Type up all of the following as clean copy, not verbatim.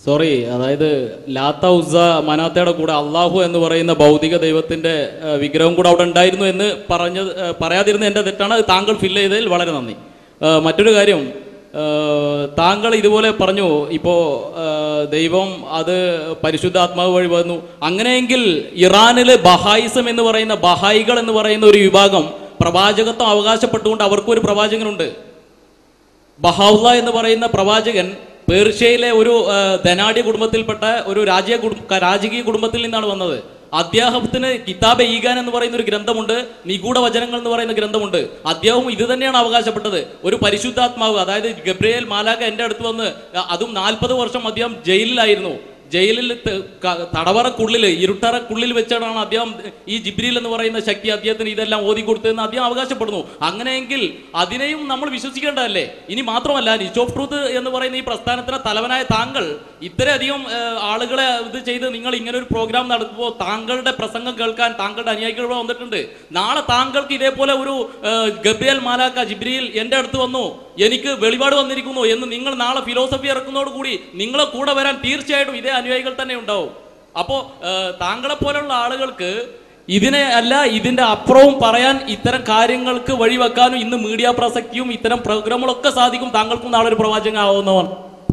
Sorry, അതായത് ലാത്ത ഉസ്സ മനാത്തയുടെ കൂടെ അള്ളാഹു എന്ന് പറയുന്ന ഭൗതിക ദൈവത്തിന്റെ വിഗ്രഹം കൂടെ അവിടെ ഉണ്ടായിരുന്നു എന്ന് പറയാതിരുന്ന എൻ്റെ തെറ്റാണ്. താങ്കൾ ഫില്ല് ചെയ്തതിൽ വളരെ നന്ദി. മറ്റൊരു കാര്യം, താങ്കൾ ഇതുപോലെ പറഞ്ഞു, ഇപ്പോൾ ദൈവം അത് പരിശുദ്ധാത്മാവ് വഴി വന്നു. അങ്ങനെയെങ്കിൽ ഇറാനിൽ ബഹായിസം എന്ന് പറയുന്ന ബഹായികൾ എന്ന് പറയുന്ന ഒരു വിഭാഗം പ്രവാചകത്വം അവകാശപ്പെട്ടുകൊണ്ട് അവർക്കൊരു പ്രവാചകനുണ്ട്. ബഹാഉല്ല എന്ന് പറയുന്ന പ്രവാചകൻ പേർഷ്യയിലെ ഒരു ധനാഢ്യ കുടുംബത്തിൽപ്പെട്ട ഒരു രാജകീയ കുടുംബത്തിൽ നിന്നാണ് വന്നത്. അദ്ദേഹത്തിന് കിതാബ് ഈഗാൻ എന്ന് പറയുന്ന ഒരു ഗ്രന്ഥമുണ്ട്, നിഗൂഢ വചനങ്ങൾ എന്ന് പറയുന്ന ഗ്രന്ഥമുണ്ട്. അദ്ദേഹവും ഇത് തന്നെയാണ് അവകാശപ്പെട്ടത്. ഒരു പരിശുദ്ധാത്മാവ്, അതായത് ഗബ്രിയേൽ മാലാഖ എൻ്റെ അടുത്ത് വന്ന്, അതും 40 വർഷം അദ്ദേഹം ജയിലിലായിരുന്നു. ജയിലിൽ തടവറക്കുള്ളിൽ ഇരുട്ടറക്കുള്ളിൽ വെച്ചാണ് അദ്ദേഹം ഈ ജിബ്രീൽ എന്ന് പറയുന്ന ശക്തി അദ്ദേഹത്തിന് ഇതെല്ലാം ഓതി കൊടുത്തതെന്ന് അദ്ദേഹം അവകാശപ്പെടുന്നു. അങ്ങനെയെങ്കിൽ അതിനെയും നമ്മൾ വിശ്വസിക്കേണ്ടതല്ലേ? ഇനി മാത്രമല്ല, റിച്ച് ഓഫ് ട്രൂത്ത് എന്ന് പറയുന്ന ഈ പ്രസ്ഥാനത്തിന് തലവനായ താങ്കൾ ഇത്രയധികം ആളുകളെ ഇത് ചെയ്ത് നിങ്ങൾ ഇങ്ങനെ ഒരു പ്രോഗ്രാം നടത്തുമ്പോൾ താങ്കളുടെ പ്രസംഗം കേൾക്കാൻ താങ്കളുടെ അനുയായികൾ വന്നിട്ടുണ്ട്. നാളെ താങ്കൾക്ക് ഇതേപോലെ ഒരു ഗബ്രിയേൽ മാലാഖ ജിബ്രീൽ എൻ്റെ അടുത്ത് വന്നു, എനിക്ക് വെളിപാട് വന്നിരിക്കുന്നു എന്ന് നിങ്ങൾ നാളെ ഫിലോസഫി ഇറക്കുന്നതോടുകൂടി നിങ്ങളെ കൂടെ വരാൻ തീർച്ചയായിട്ടും ഇതേ അനുയായികൾ തന്നെ ഉണ്ടാവും. അപ്പോൾ താങ്കളെ പോലുള്ള ആളുകൾക്ക് ഇതിനെ അല്ല ഇതിന്റെ അപ്പുറവും പറയാൻ, ഇത്തരം കാര്യങ്ങൾക്ക് വഴിവെക്കാനും ഇന്ന് മീഡിയ പ്രസക്തിയും ഇത്തരം പ്രോഗ്രാമുകളൊക്കെ സാധിക്കും. താങ്കൾക്കും നാളെ ഒരു പ്രവാചകൻ ആവുന്നവൻ.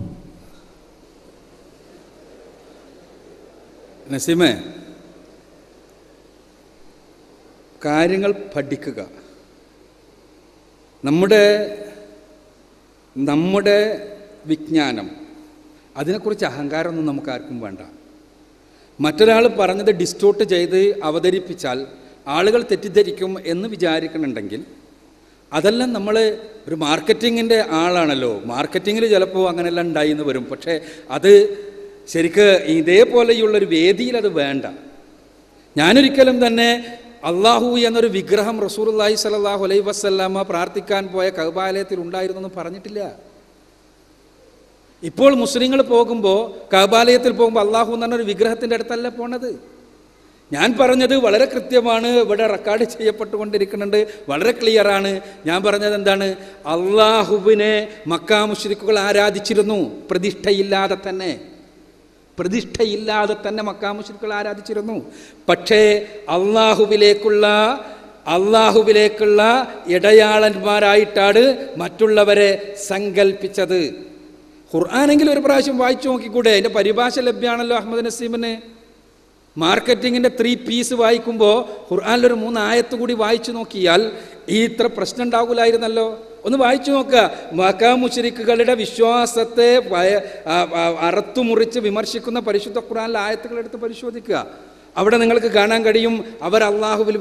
നസീമേ, കാര്യങ്ങൾ പഠിക്കുക. നമ്മുടെ വിജ്ഞാനം, അതിനെക്കുറിച്ച് അഹങ്കാരമൊന്നും നമുക്ക് ആർക്കും വേണ്ട. മറ്റൊരാൾ പറഞ്ഞത് ഡിസ്റ്റോർട്ട് ചെയ്ത് അവതരിപ്പിച്ചാൽ ആളുകൾ തെറ്റിദ്ധരിക്കും എന്ന് വിചാരിക്കണമെങ്കിൽ, അതെല്ലാം നമ്മൾ ഒരു മാർക്കറ്റിങ്ങിൻ്റെ ആളാണല്ലോ, മാർക്കറ്റിങ്ങിൽ ചിലപ്പോൾ അങ്ങനെയെല്ലാം ഉണ്ടായി എന്ന് വരും. പക്ഷേ അത് ശരിക്ക് ഇതേപോലെയുള്ളൊരു വേദിയിൽ അത് വേണ്ട. ഞാനൊരിക്കലും തന്നെ അള്ളാഹു എന്നൊരു വിഗ്രഹം റസൂലുള്ളാഹി സ്വല്ലല്ലാഹു അലൈഹി വസല്ലമ പ്രാർത്ഥിക്കാൻ പോയ കഅബാലയത്തിൽ ഉണ്ടായിരുന്നു എന്ന് പറഞ്ഞിട്ടില്ല. ഇപ്പോൾ മുസ്ലിങ്ങൾ പോകുമ്പോൾ, കഅബാലയത്തിൽ പോകുമ്പോൾ അള്ളാഹു എന്ന് പറഞ്ഞൊരു വിഗ്രഹത്തിൻ്റെ അടുത്തല്ല പോണത്. ഞാൻ പറഞ്ഞത് വളരെ കൃത്യമാണ്, ഇവിടെ റെക്കോർഡ് ചെയ്യപ്പെട്ടുകൊണ്ടിരിക്കുന്നുണ്ട്, വളരെ ക്ലിയറാണ്. ഞാൻ പറഞ്ഞത് എന്താണ്? അള്ളാഹുവിനെ മക്കാ മുശ്രിക്കുകൾ ആരാധിച്ചിരുന്നു, പ്രതിഷ്ഠയില്ലാതെ തന്നെ മക്കാ മുശ്രിക്കുകൾ ആരാധിച്ചിരുന്നു. പക്ഷേ അള്ളാഹുവിലേക്കുള്ള ഇടയാളന്മാരായിട്ടാണ് മറ്റുള്ളവരെ സങ്കല്പിച്ചത്. ഖുർആനെങ്കിലും ഒരു പ്രാവശ്യം വായിച്ചു നോക്കിക്കൂടെ? അതിൻ്റെ പരിഭാഷ ലഭ്യമാണല്ലോ അഹമ്മദ് നസീമിന്. മാർക്കറ്റിങ്ങിൻ്റെ 3 പീസ് വായിക്കുമ്പോൾ ഖുർആനിലൊരു 3 ആയത്ത് കൂടി വായിച്ചു നോക്കിയാൽ ഈ ഇത്ര പ്രശ്നം ഉണ്ടാകില്ലായിരുന്നല്ലോ. ഒന്ന് വായിച്ചു നോക്കുക. മക്കാ മുശ്രിക്കുകളുടെ വിശ്വാസത്തെ അറുത്തുമുറിച്ച് വിമർശിക്കുന്ന പരിശുദ്ധ ഖുർആനിലെ ആയത്തുകൾ എടുത്ത് പരിശോധിക്കുക. അവിടെ നിങ്ങൾക്ക് കാണാൻ കഴിയും, അവർ അള്ളാഹുവിൽ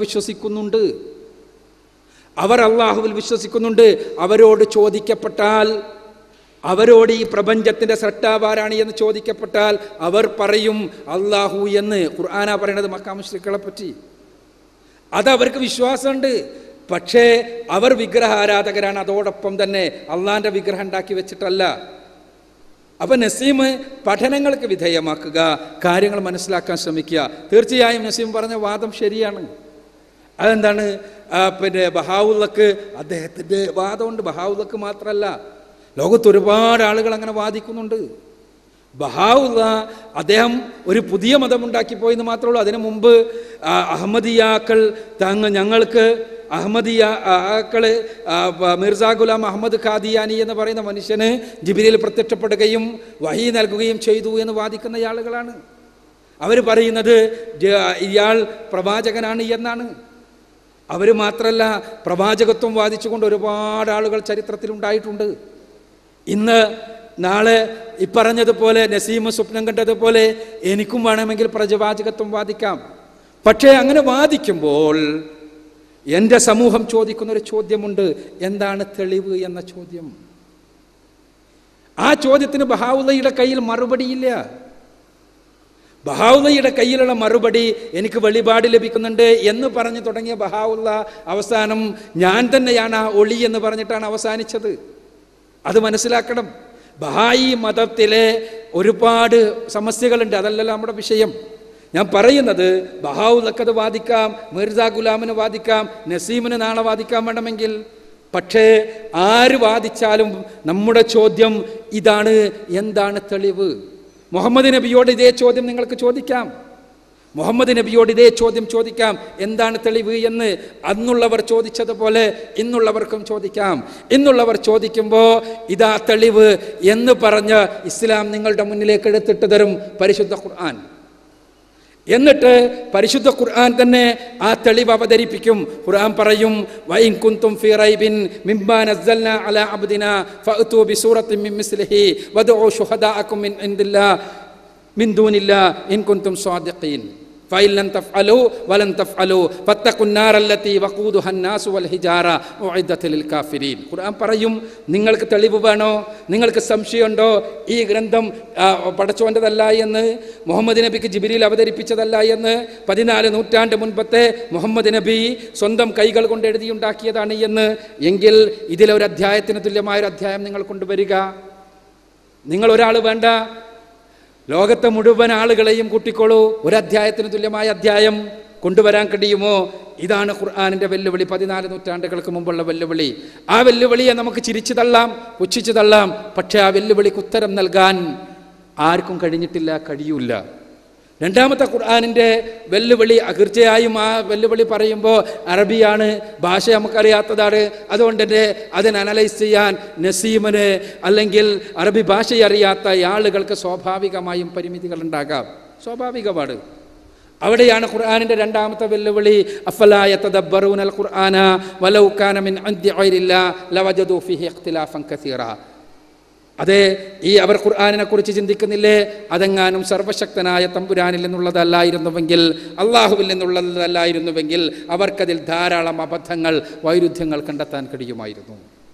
വിശ്വസിക്കുന്നുണ്ട്. അവരോട് ചോദിക്കപ്പെട്ടാൽ, അവരോട് ഈ പ്രപഞ്ചത്തിൻ്റെ സൃഷ്ടാവാരാണ് എന്ന് ചോദിക്കപ്പെട്ടാൽ അവർ പറയും അള്ളാഹു എന്ന്. ഖുർആനാ പറയണത് മക്കാ മുശ്രിക്കുകളെ പറ്റി. അതവർക്ക് വിശ്വാസമുണ്ട്. പക്ഷേ അവർ വിഗ്രഹാരാധകരാണ്. അതോടൊപ്പം തന്നെ അള്ളാഹിൻ്റെ വിഗ്രഹം ഉണ്ടാക്കി വെച്ചിട്ടല്ല. അപ്പം നസീം പഠനങ്ങൾക്ക് വിധേയമാക്കുക, കാര്യങ്ങൾ മനസ്സിലാക്കാൻ ശ്രമിക്കുക. തീർച്ചയായും നസീം പറഞ്ഞ വാദം ശരിയാണ്. അതെന്താണ്? പിന്നെ ബഹാഉള്ളക്ക് അദ്ദേഹത്തിൻ്റെ വാദമുണ്ട്. ബഹാഉള്ളക്ക് മാത്രമല്ല, ലോകത്ത് ഒരുപാട് ആളുകൾ അങ്ങനെ വാദിക്കുന്നുണ്ട്. ബഹാഉള്ള അദ്ദേഹം ഒരു പുതിയ മതമുണ്ടാക്കിപ്പോയി എന്ന് മാത്രമേ ഉള്ളൂ. അതിനു മുമ്പ് അഹമ്മദിയാക്കൾ ഞങ്ങൾക്ക് അഹമ്മദിയാക്കള് മിർസാ ഗുലാം അഹമ്മദ് ഖാദിയാനി എന്ന് പറയുന്ന മനുഷ്യന് ജിബ്രീൽ പ്രത്യക്ഷപ്പെടുകയും വഹി നൽകുകയും ചെയ്തു എന്ന് വാദിക്കുന്ന ആളുകളാണ്. അവർ പറയുന്നത് ഇയാൾ പ്രവാചകനാണ് എന്നാണ്. അവർ മാത്രമല്ല, പ്രവാചകത്വം വാദിച്ചുകൊണ്ട് ഒരുപാട് ആളുകൾ ചരിത്രത്തിലുണ്ടായിട്ടുണ്ട്. ഇന്ന് നാളെ ഇപ്പറഞ്ഞതുപോലെ നസീം സ്വപ്നം കണ്ടതുപോലെ എനിക്കും വേണമെങ്കിൽ പ്രവാചകത്വം വാദിക്കാം. പക്ഷേ അങ്ങനെ വാദിക്കുമ്പോൾ എൻ്റെ സമൂഹം ചോദിക്കുന്നൊരു ചോദ്യമുണ്ട്, എന്താണ് തെളിവ് എന്ന ചോദ്യം. ആ ചോദ്യത്തിന് ബഹാഉള്ളയുടെ കയ്യിൽ മറുപടിയില്ല. ബഹാഉള്ളയുടെ കയ്യിലുള്ള മറുപടി എനിക്ക് വെളിപാട് ലഭിക്കുന്നുണ്ട് എന്ന് പറഞ്ഞു തുടങ്ങിയ ബഹാഉള്ള അവസാനം ഞാൻ തന്നെയാണ് ആ ഒളി എന്ന് പറഞ്ഞിട്ടാണ് അവസാനിച്ചത്. അത് മനസ്സിലാക്കണം. ബഹായി മതത്തിലെ ഒരുപാട് സമസ്യകളുണ്ട്, അതല്ലല്ലോ നമ്മുടെ വിഷയം. ഞാൻ പറയുന്നത് ബഹാഉള്ളക്കത് വാദിക്കാം, മിർസാ ഗുലാമിന് വാദിക്കാം, നസീമിന് നാളെ വാദിക്കാൻ വേണമെങ്കിൽ. പക്ഷേ ആര് വാദിച്ചാലും നമ്മുടെ ചോദ്യം ഇതാണ്, എന്താണ് തെളിവ്? മുഹമ്മദ് നബിയോട് ഇതേ ചോദ്യം നിങ്ങൾക്ക് ചോദിക്കാം. മുഹമ്മദ് നബിയോട് ഇതേ ചോദ്യം ചോദിക്കാം, എന്താണ് തെളിവ് എന്ന്. അന്നുള്ളവർ ചോദിച്ചതുപോലെ ഇന്നുള്ളവർക്കും ചോദിക്കാം. ഇന്നുള്ളവർ ചോദിക്കുമ്പോൾ ഇതാ തെളിവ് എന്ന് പറഞ്ഞ് ഇസ്ലാം നിങ്ങളുടെ മുന്നിലേക്ക് എടുത്തിട്ട് തരും പരിശുദ്ധ ഖുർആൻ. എന്നിട്ട് പരിശുദ്ധ ഖുർആൻ തന്നെ ആ തെളിവ് അവതരിപ്പിക്കും. ഖുർആൻ പറയും, വഇൻ കുൻതും ഫീ റൈബിൻ മിമ്മാ നസ്സൽനാ അലാ അബ്ദിനാ ഫഅ്തു ബിസൂറത്തിൻ മിൻ മിസ്ലിഹി വദഉ ശുഹദാഅക്കും മിൻ ഇൻദില്ലാഹ് മിൻ ദൂനില്ലാഹ് ഇൻ കുൻതും സ്വാദിഖീൻ ഫഇൻ ലം തഫ്അലൂ വലൻ തഫ്അലൂ ഫത്തഖുൻ നാറല്ലതി വഖൂദുഹാ അന്നാസു വൽ ഹിജാറ ഉഇദ്ദത ലിൽ കാഫിരീൻ. ഖുർആൻ പറയും, നിങ്ങൾക്ക് തെളിവ് വേണോ, നിങ്ങൾക്ക് സംശയമുണ്ടോ ഈ ഗ്രന്ഥം പടച്ചോൻ്റെതല്ല എന്ന്, മുഹമ്മദ് നബിക്ക് ജിബ്രീൽ അവതരിപ്പിച്ചതല്ല എന്ന്, 14 നൂറ്റാണ്ട് മുൻപത്തെ മുഹമ്മദ് നബി സ്വന്തം കൈകൾ കൊണ്ട് എഴുതിയുണ്ടാക്കിയതാണ് എന്ന്, എങ്കിൽ ഇതിലൊരു അധ്യായത്തിന് തുല്യമായൊരു അധ്യായം നിങ്ങൾ കൊണ്ടുവരിക. നിങ്ങൾ ഒരാൾ വേണ്ട, ലോകത്തെ മുഴുവൻ ആളുകളെയും കൂട്ടിക്കോളൂ, ഒരു അധ്യായത്തിന് തുല്യമായ അധ്യായം കൊണ്ടുവരാൻ കഴിയുമോ? ഇതാണ് ഖുർആനിൻ്റെ വെല്ലുവിളി, 14 നൂറ്റാണ്ടുകൾക്ക് മുമ്പുള്ള വെല്ലുവിളി. ആ വെല്ലുവിളിയെ നമുക്ക് ചിരിച്ചു തള്ളാം, പുച്ഛിച്ചു തള്ളാം, പക്ഷേ ആ വെല്ലുവിളിക്ക് ഉത്തരം നൽകാൻ ആർക്കും കഴിഞ്ഞിട്ടില്ല, കഴിയൂല. രണ്ടാമത്തെ ഖുർആനിൻ്റെ വെല്ലുവിളി, തീർച്ചയായും ആ വെല്ലുവിളി പറയുമ്പോൾ അറബിയാണ്, ഭാഷ നമുക്കറിയാത്തതാണ്. അതുകൊണ്ട് തന്നെ അതിനെ അനലൈസ് ചെയ്യാൻ നസീമിന് അല്ലെങ്കിൽ അറബി ഭാഷ അറിയാത്ത ആളുകൾക്ക് സ്വാഭാവികമായും പരിമിതികൾ ഉണ്ടാകാം, സ്വാഭാവികമാണ്. അവിടെയാണ് ഖുർആനിൻ്റെ രണ്ടാമത്തെ വെല്ലുവിളി, അഫലാ യതദബ്ബറൂനൽ ഖുർആന വലൗ കാന മിൻ ഇൻദി ഗൈരില്ലാഹ് ലവജദൂ ഫീഹി ഇഖ്തിലാഫൻ കസീറാ. അതെ, ഈ അവർ ഖുർആനിനെ കുറിച്ച് ചിന്തിക്കുന്നില്ലേ, അതെങ്ങാനും സർവശക്തനായ തമ്പുരാനിൽ നിന്നുള്ളതല്ലായിരുന്നുവെങ്കിൽ, അള്ളാഹുവിൽ നിന്നുള്ളതല്ലായിരുന്നുവെങ്കിൽ അവർക്കതിൽ ധാരാളം അബദ്ധങ്ങൾ, വൈരുദ്ധ്യങ്ങൾ കണ്ടെത്താൻ കഴിയുമായിരുന്നു.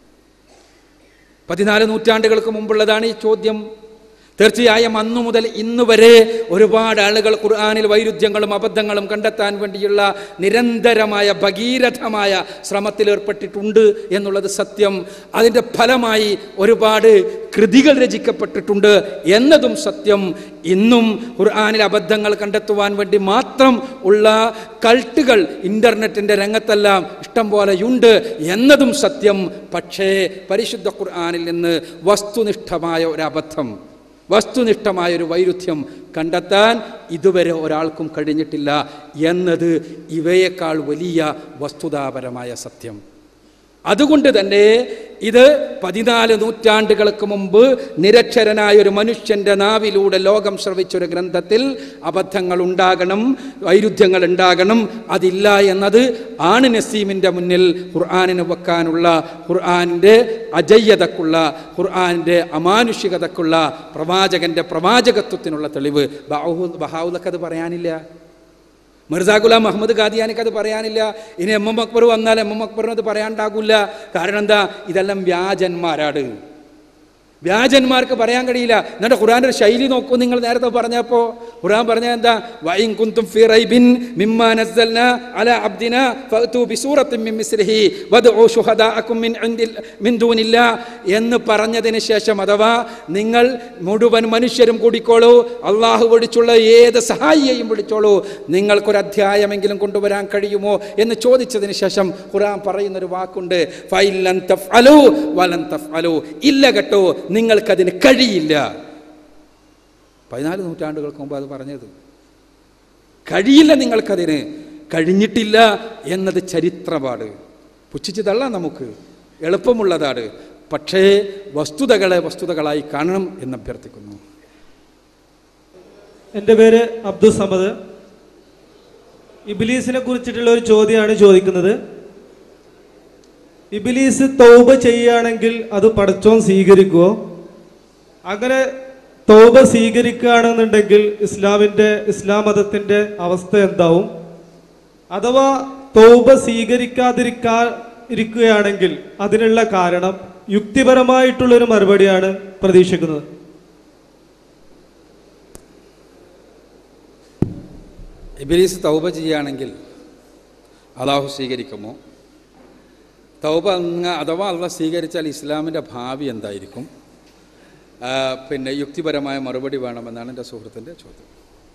14 നൂറ്റാണ്ടുകൾക്ക് മുമ്പുള്ളതാണ് ഈ ചോദ്യം. തീർച്ചയായും അന്നു മുതൽ ഇന്ന് വരെ ഒരുപാട് ആളുകൾ ഖുർആനിൽ വൈരുദ്ധ്യങ്ങളും അബദ്ധങ്ങളും കണ്ടെത്താൻ വേണ്ടിയുള്ള നിരന്തരമായ ഭഗീരഥമായ ശ്രമത്തിലേർപ്പെട്ടിട്ടുണ്ട് എന്നുള്ളത് സത്യം. അതിൻ്റെ ഫലമായി ഒരുപാട് കൃതികൾ രചിക്കപ്പെട്ടിട്ടുണ്ട് എന്നതും സത്യം. ഇന്നും ഖുർആനിൽ അബദ്ധങ്ങൾ കണ്ടെത്തുവാൻ വേണ്ടി മാത്രം ഉള്ള കൾട്ടുകൾ ഇൻ്റർനെറ്റിൻ്റെ രംഗത്തെല്ലാം ഇഷ്ടം പോലെയുണ്ട് എന്നതും സത്യം. പക്ഷേ പരിശുദ്ധ ഖുർആനിൽ നിന്ന് വസ്തുനിഷ്ഠമായ ഒരു അബദ്ധം, വസ്തുനിഷ്ഠമായൊരു വൈരുദ്ധ്യം കണ്ടെത്താൻ ഇതുവരെ ഒരാൾക്കും കഴിഞ്ഞിട്ടില്ല എന്നത് ഇവയേക്കാൾ വലിയ വസ്തുതാപരമായ സത്യം. അതുകൊണ്ട് തന്നെ ഇത് 14 നൂറ്റാണ്ടുകൾക്ക് മുമ്പ് നിരക്ഷരനായ ഒരു മനുഷ്യൻ്റെ നാവിലൂടെ ലോകം ശ്രവിച്ചൊരു ഗ്രന്ഥത്തിൽ അബദ്ധങ്ങൾ ഉണ്ടാകണം, വൈരുദ്ധ്യങ്ങൾ ഉണ്ടാകണം. അതില്ല എന്നത് ആണ് നസീമിൻ്റെ മുന്നിൽ ഖുർആനിന് വെക്കാനുള്ള, ഖുർആനിൻ്റെ അജയ്യതക്കുള്ള, ഖുർആനിൻ്റെ അമാനുഷികതക്കുള്ള, പ്രവാചകൻ്റെ പ്രവാചകത്വത്തിനുള്ള തെളിവ്. ബഹാവുലക്ക് അത് പറയാനില്ല, മിർസാ ഗുലാം മുഹമ്മദ് ഖാദിയാനിക്ക് അത് പറയാനില്ല. ഇനി എം എം അക്ബർ വന്നാൽ എം എം അക്ബറിന് അത് പറയാണ്ടാകില്ല. കാരണം എന്താ, ഇതെല്ലാം വ്യാജന്മാരാണ്, വ്യാജന്മാർക്ക് പറയാൻ കഴിയില്ല. എന്നിട്ട് ഖുർആന്റെ ഒരു ശൈലി നോക്കൂ. നിങ്ങൾ നേരത്തെ പറഞ്ഞപ്പോൾ ഖുർആൻ പറഞ്ഞ എന്താ, വഇൻ കുൻതും ഫീ റൈബിൻ മിമ്മാ നസ്സൽനാ അലാ അബ്ദിനാ ഫഅ്തു ബിസൂറത്തിൻ മിൻ മിസ്ലിഹി വദഉ ശുഹദാഅക്കും മിൻ ദൂനില്ലാ എന്ന് പറഞ്ഞതിന് ശേഷം, അഥവാ നിങ്ങൾ മുഴുവൻ മനുഷ്യരും കൂടിക്കോളൂ, അള്ളാഹു വിളിച്ചുള്ള ഏത് സഹായിയെയും വിളിച്ചോളൂ, നിങ്ങൾക്കൊരു അധ്യായമെങ്കിലും കൊണ്ടുവരാൻ കഴിയുമോ എന്ന് ചോദിച്ചതിന് ശേഷം ഖുർആൻ പറയുന്നൊരു വാക്കുണ്ട്, ഫഇൻ ലൻ തഫ്അലൂ വലൻ തഫ്അലൂ, ഇല്ല കേട്ടോ, നിങ്ങൾക്കതിന് കഴിയില്ല. 14 നൂറ്റാണ്ടുകൾക്ക് മുമ്പ് അത് പറഞ്ഞത്. കഴിയില്ല, നിങ്ങൾക്കതിന് കഴിഞ്ഞിട്ടില്ല എന്നത് ചരിത്രമാണ്. പുച്ഛിച്ച് തള്ളാൻ നമുക്ക് എളുപ്പമുള്ളതാണ്. പക്ഷേ വസ്തുതകളെ വസ്തുതകളായി കാണണം എന്ന് അഭ്യർത്ഥിക്കുന്നു. എൻ്റെ പേര് അബ്ദുൽ സമദ്. ഇബ്ലീസിനെ കുറിച്ചിട്ടുള്ള ഒരു ചോദ്യമാണ് ചോദിക്കുന്നത്. ഇബ്ലീസ് തൗബ ചെയ്യുകയാണെങ്കിൽ അത് പടച്ചോൻ സ്വീകരിക്കുമോ? അങ്ങനെ തൗബ സ്വീകരിക്കുകയാണെന്നുണ്ടെങ്കിൽ ഇസ്ലാം മതത്തിൻ്റെ അവസ്ഥ എന്താവും? അഥവാ തൗബ സ്വീകരിക്കാതിരിക്കുകയാണെങ്കിൽ അതിനുള്ള കാരണം യുക്തിപരമായിട്ടുള്ളൊരു മറുപടിയാണ് പ്രതീക്ഷിക്കുന്നത്. ഇബ്ലീസ് തൗബ ചെയ്യുകയാണെങ്കിൽ അല്ലാഹു സ്വീകരിക്കുമോ? തൗബ അഥവാ അള്ളാഹ് സ്വീകരിച്ചാൽ ഇസ്ലാമിൻ്റെ ഭാവി എന്തായിരിക്കും? പിന്നെ യുക്തിപരമായ മറുപടി വേണമെന്നാണ് എൻ്റെ സുഹൃത്തിൻ്റെ ചോദ്യം.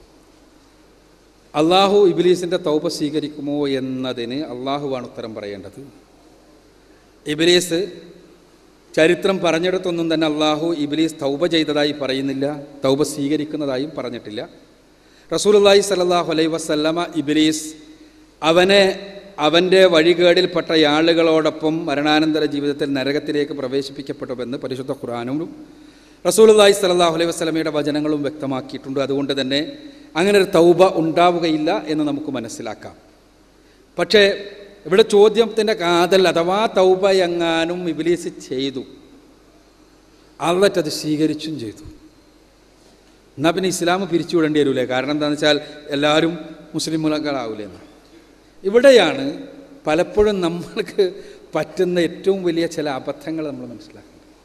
അള്ളാഹു ഇബ്ലീസിൻ്റെ തൗബ സ്വീകരിക്കുമോ എന്നതിന് അള്ളാഹുവാണ് ഉത്തരം പറയേണ്ടത്. ഇബ്ലീസ് ചരിത്രം പറഞ്ഞിടത്തൊന്നും തന്നെ അള്ളാഹു ഇബ്ലീസ് തൗബ ചെയ്തതായി പറയുന്നില്ല, തൗബ സ്വീകരിക്കുന്നതായും പറഞ്ഞിട്ടില്ല. റസൂലുള്ളാഹി സ്വല്ലല്ലാഹു അലൈഹി വസല്ലമ ഇബ്ലീസ് അവൻ്റെ വഴികേടിൽപ്പെട്ട ആളുകളോടൊപ്പം മരണാനന്തര ജീവിതത്തിൽ നരകത്തിലേക്ക് പ്രവേശിപ്പിക്കപ്പെട്ടുവെന്ന് പരിശുദ്ധ ഖുർആനും റസൂലുള്ളാഹി സ്വല്ലല്ലാഹു അലൈഹി വസല്ലമയുടെ വചനങ്ങളും വ്യക്തമാക്കിയിട്ടുണ്ട്. അതുകൊണ്ട് തന്നെ അങ്ങനെ ഒരു തൗബ ഉണ്ടാവുകയില്ല എന്ന് നമുക്ക് മനസ്സിലാക്കാം. പക്ഷേ ഇവിടെ ചോദ്യത്തിൻ്റെ കാതൽ, അഥവാ തൗബ എങ്ങാനും ഇബ്ലീസ് ചെയ്തു, അള്ളാഹ് അത് സ്വീകരിച്ചും ചെയ്തു, എന്നാൽ പിന്നെ ഇസ്ലാം പിരിച്ചുവിടേണ്ടി വരില്ലേ? കാരണം എന്താണെന്ന് വെച്ചാൽ എല്ലാവരും മുസ്ലിമുകളാവില്ലേ എന്ന്. ഇവിടെയാണ് പലപ്പോഴും നമ്മൾക്ക് പറ്റുന്ന ഏറ്റവും വലിയ ചില അബദ്ധങ്ങൾ നമ്മൾ മനസ്സിലാക്കുന്നത്.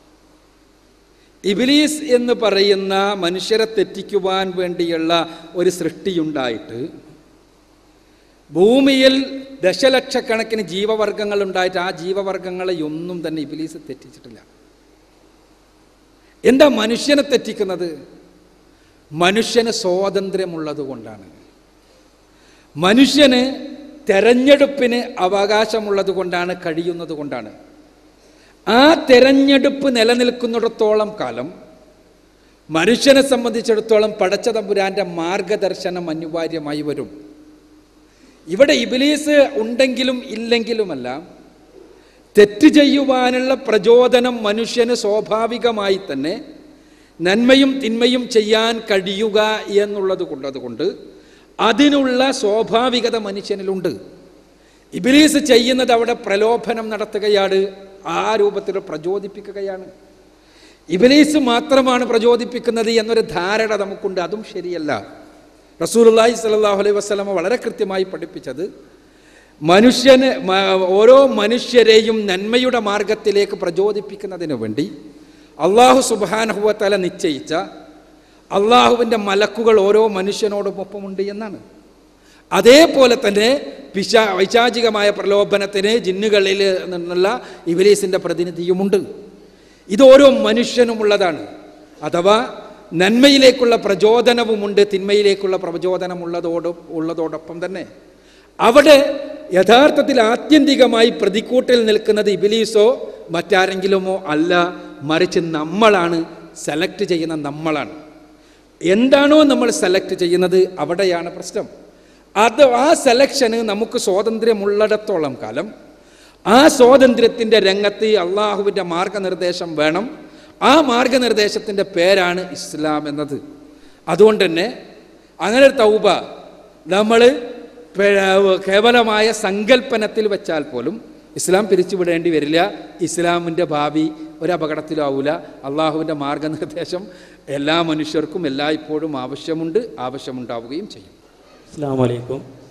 ഇബ്ലീസ് എന്ന് പറയുന്ന മനുഷ്യരെ തെറ്റിക്കുവാൻ വേണ്ടിയുള്ള ഒരു സൃഷ്ടിയുണ്ടായിട്ട്, ഭൂമിയിൽ ദശലക്ഷക്കണക്കിന് ജീവവർഗങ്ങൾ ഉണ്ടായിട്ട് ആ ജീവവർഗങ്ങളെ ഒന്നും തന്നെ ഇബ്ലീസ് തെറ്റിച്ചിട്ടില്ല. എന്താ മനുഷ്യനെ തെറ്റിക്കുന്നത്? മനുഷ്യന് സ്വാതന്ത്ര്യമുള്ളത് കൊണ്ടാണ്, മനുഷ്യന് തെരഞ്ഞെടുപ്പിന് അവകാശമുള്ളത് കൊണ്ടാണ്, കഴിയുന്നത് കൊണ്ടാണ്. ആ തെരഞ്ഞെടുപ്പ് നിലനിൽക്കുന്നിടത്തോളം കാലം മനുഷ്യനെ സംബന്ധിച്ചിടത്തോളം പടച്ച തമ്പുരാൻ്റെ മാർഗദർശനം അനിവാര്യമായി വരും. ഇവിടെ ഇബ്ലീസ് ഉണ്ടെങ്കിലും ഇല്ലെങ്കിലുമല്ല, തെറ്റ് ചെയ്യുവാനുള്ള പ്രചോദനം മനുഷ്യന് സ്വാഭാവികമായി തന്നെ നന്മയും തിന്മയും ചെയ്യാൻ കഴിയുക എന്നുള്ളത് കൊണ്ട് അതിനുള്ള സ്വാഭാവികത മനുഷ്യനിലുണ്ട്. ഇബ്ലീസ് ചെയ്യുന്നത് അവിടെ പ്രലോഭനം നടത്തുകയാണ്, ആ രൂപത്തിൽ പ്രചോദിപ്പിക്കുകയാണ്. ഇബ്ലീസ് മാത്രമാണ് പ്രചോദിപ്പിക്കുന്നത് എന്നൊരു ധാരണ നമുക്കുണ്ട്, അതും ശരിയല്ല. റസൂലുള്ളാഹി സ്വല്ലല്ലാഹു അലൈഹി വസല്ലമ വളരെ കൃത്യമായി പഠിപ്പിച്ചത്, ഓരോ മനുഷ്യരെയും നന്മയുടെ മാർഗത്തിലേക്ക് പ്രചോദിപ്പിക്കുന്നതിന് വേണ്ടി അള്ളാഹു സുബ്ഹാനഹു വ തആല നിശ്ചയിച്ച അള്ളാഹുവിൻ്റെ മലക്കുകൾ ഓരോ മനുഷ്യനോടൊപ്പമുണ്ട് എന്നാണ്. അതേപോലെ തന്നെ വൈശാചികമായ പ്രലോഭനത്തിന് ജിന്നുകളിൽ നിന്നുള്ള ഇബ്ലീസിൻ്റെ പ്രതിനിധിയുമുണ്ട്. ഇത് ഓരോ മനുഷ്യനുമുള്ളതാണ്. അഥവാ നന്മയിലേക്കുള്ള പ്രചോദനവുമുണ്ട്, തിന്മയിലേക്കുള്ള പ്രചോദനം ഉള്ളതോടൊപ്പം തന്നെ അവിടെ യഥാർത്ഥത്തിൽ ആത്യന്തികമായി പ്രതിക്കൂട്ടിൽ നിൽക്കുന്നത് ഇബ്ലീസോ മറ്റാരെങ്കിലുമോ അല്ല, മറിച്ച് നമ്മളാണ്. സെലക്ട് ചെയ്യുന്ന നമ്മളാണ്. എന്താണോ നമ്മൾ സെലക്ട് ചെയ്യുന്നത് അവിടെയാണ് പ്രശ്നം. ആ സെലക്ഷന് നമുക്ക് സ്വാതന്ത്ര്യമുള്ളിടത്തോളം കാലം ആ സ്വാതന്ത്ര്യത്തിൻ്റെ രംഗത്ത് അള്ളാഹുവിൻ്റെ മാർഗനിർദ്ദേശം വേണം. ആ മാർഗനിർദ്ദേശത്തിൻ്റെ പേരാണ് ഇസ്ലാം എന്നത്. അതുകൊണ്ട് തന്നെ അങ്ങനെ ഒരു തൗബ നമ്മൾ കേവലമായ സങ്കല്പനത്തിൽ വെച്ചാൽ പോലും ഇസ്ലാം പിരിച്ചുവിടേണ്ടി വരില്ല. ഇസ്ലാമിൻ്റെ ഭാവി ഒരപകടത്തിലാവില്ല. അള്ളാഹുവിൻ്റെ മാർഗനിർദ്ദേശം എല്ലാ മനുഷ്യർക്കും എല്ലായ്പ്പോഴും ആവശ്യമുണ്ടാവുകയും ചെയ്യും. അസ്സലാമു അലൈക്കും.